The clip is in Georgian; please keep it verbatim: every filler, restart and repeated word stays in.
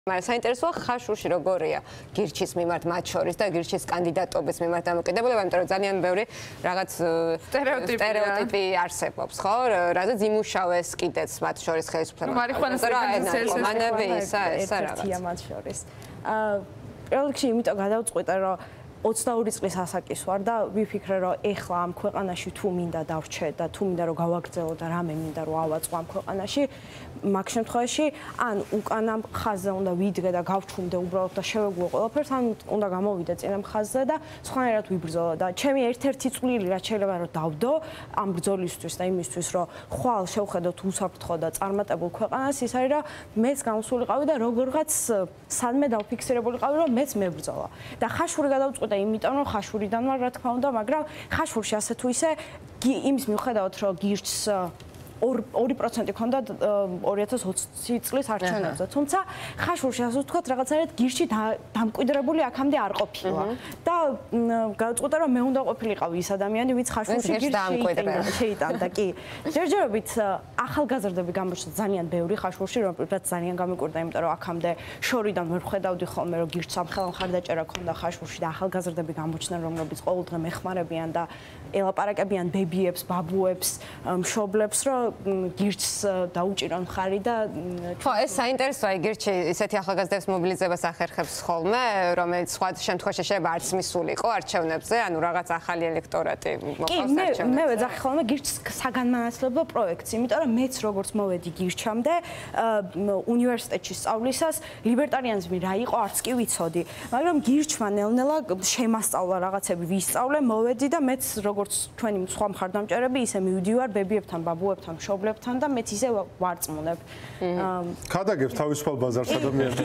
მაგრამ საინტერესოა ხაშურში როგორია გირჩის მიმართ მათ შორის და გირჩის კანდიდატობის მიმართ დამოკიდებულება, იმიტომ რომ ძალიან ბევრი რაღაც სტერეოტიპი არსებობს, ხო? რაზეც იმუშავეს კიდეც მათ შორის ხელისუფლება. მარიხუანას მანები ისა ისა რაღაც. მათ შორის. აა პირველ რიგში იმიტომ გადავწყვიტე, რომ ოცდაორი წლის ასაკის ვარ და ვიფიქრე, რომ ეხლა ამ ქვეყანაში თუ მინდა დავრჩე და თუ მინდა რომ გავაგრძელო და რამე მინდა რომ ავაწყო ამ ქვეყანაში, მაგ შემთხვევაში ან უკანა ხაზზე უნდა ვიდგე და გავჩუმდე უბრალოდ და შევეგუო ყველაფერს, ან უნდა გამოვიდე წინა ხაზზე და სხვანაირად ვიბრძოლო და ჩემი ერთ-ერთი წვლილი რაც შეიძლება რომ დავდო ამ ბრძოლისთვის და იმისთვის, რომ ხვალ შევხედოთ უსაფრთხო და წარმატებულ ქვეყანას, ის არის რომ მეც გამოსულიყავი და როგორღაც სადმე დავფიქსირებულიყავი, რომ მეც მებრძოლა. და ხაშური გადავწყვიტე იმიტომ რომ ხაშურიდან ვარ, რა თქმა უნდა, მაგრამ ხაშურში ასე თუ ისე იმის მიუხედავად რომ გირჩს ორი პროცენტი ქონდა ორი ათას ოცი წლის არჩევნებზე, თუმცა ხაშურში ასე ვთქვათ, რაღაცნაირად გირჩი დამკვიდრებული აქამდე არ ყოფილა და გავწყვიტე რომ მე უნდა ყოფილიყავი ის ადამიანი, ვინც ხაშურში გირჩი შეიტანდა, კი. ჯერჯერობით ახალგაზრდები გამოჩნდა ძალიან ბევრი ხაშურში, რომელსაც ძალიან გამიკვირდა, იმიტომ რომ აქამდე შორიდან ვერ ხედავდი ხოლმე რომ გირჩს ამ ხელა მხარდაჭერა ქონდა ხაშურში და ახალგაზრდები გამოჩნდნენ, რომლებიც ყოველდღე მეხმარებიან და ელაპარაკებიან ბებიებს, ბაბუებს, მშობლებს, რომ გირჩს დაუჭირონ ხარი და ხო, ეს საინტერესოა, გირჩი ისეთი ახალგაზრდების მობილიზებას ახერხებს ხოლმე, რომელიც სხვა შემთხვევაში შეიძლება არც მისულიყო არჩევნებზე, ანუ რაღაც ახალი ელექტორატი მოყავს არჩევნებზე. მე ვეძახი ხოლმე გირჩს საგანმანათლებლო პროექტს, იმიტომ რომ მეც როგორც მოვედი გირჩამდე უნივერსიტეტში სწავლისას ლიბერტარიანიზმი რა იყო არც კი ვიცოდი, მაგრამ გირჩმა ნელ-ნელა შემასწავლა რაღაცები, ვისწავლე, მოვედი და მეც როგორც თქვენი სხვა მხარდამჭერები ისე მივდივარ ბებიებთან, ბაბუებთან, მშობლებთან და მეც ისე ვარწმუნებ. ქადაგებს თავისუფალ ბაზარს ადამიანს.